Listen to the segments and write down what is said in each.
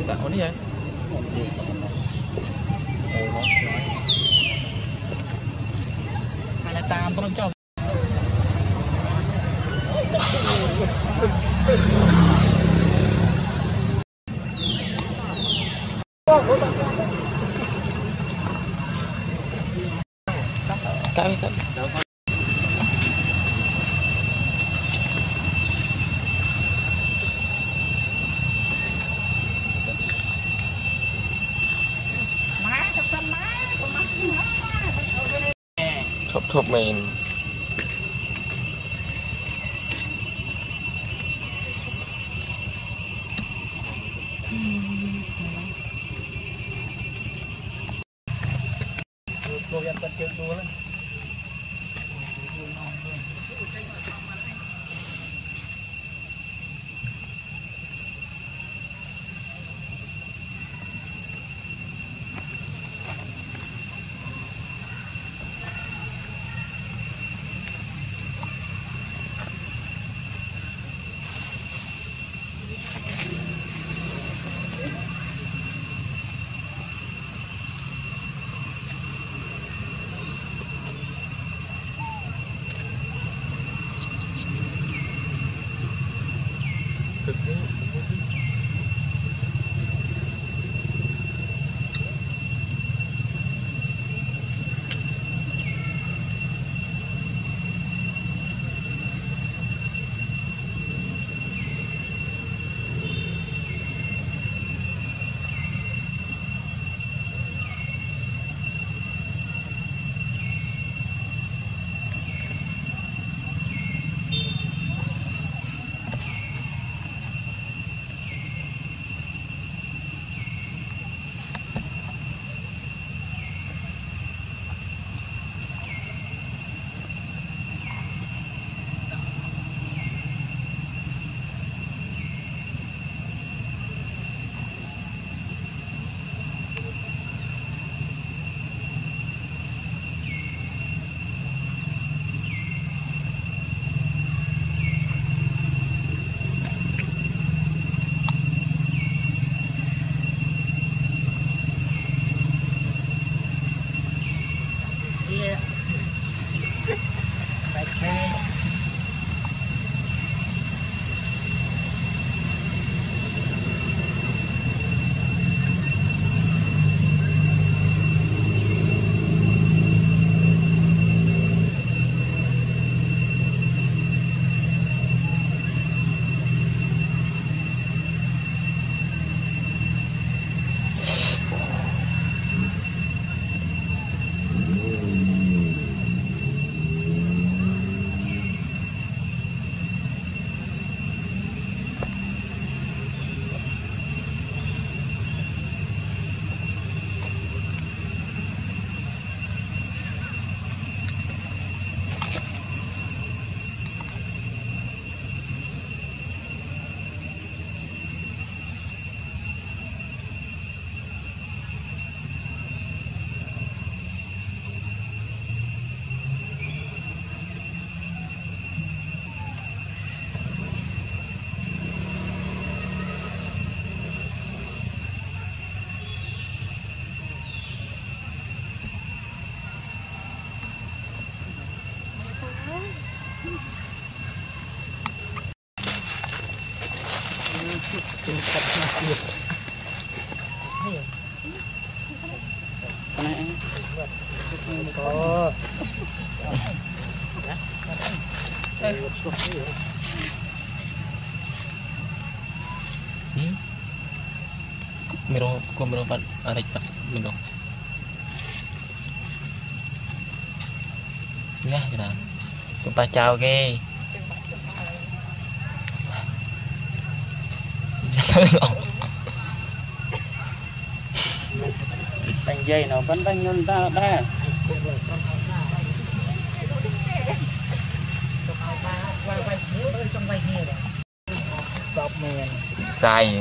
tạo đi vậy hay là tam không cho cái thuộc mình Miro ko miro pat arit pat miro. Nha kita. Chúng ta chào ke. Bánh dây nó vẫn bánh nhân ta đã. Sai.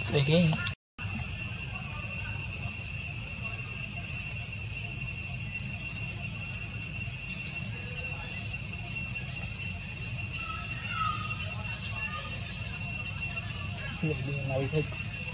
Đây cái này thôi.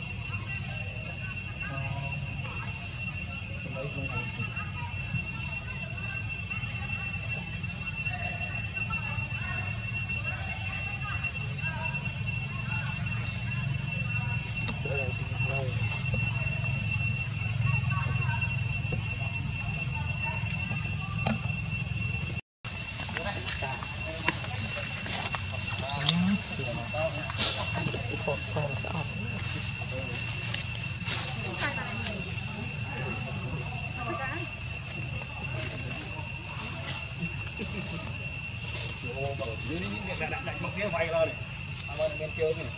Một cái vay lên này, em chơi này.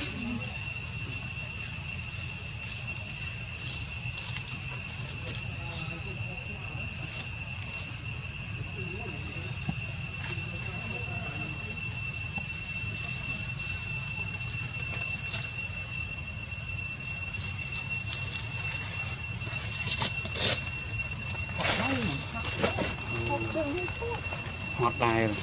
Ngọt đài rồi.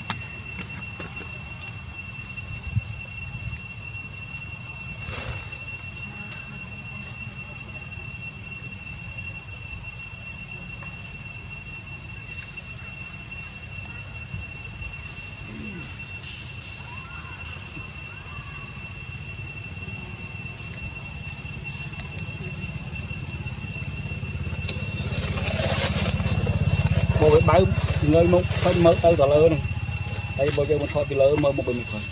Một cái bãi người một phải mở tao tao lơ này, đây bao giờ mình thôi bị lơ mở một bình thôi.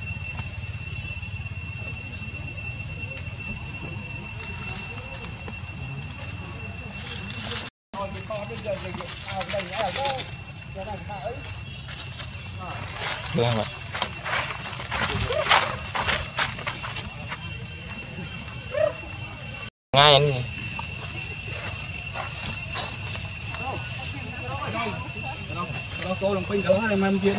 làm ạ. Ngay anh Đó cô làm pin đó hay mà em viên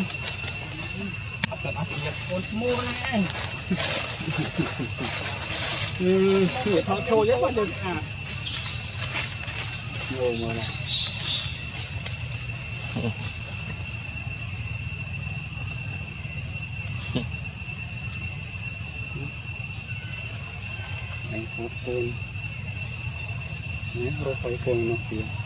con mua này thử thọ trôi rất là được à ngồi mà này anh hút tên nhé rồi phải cùng nó kìa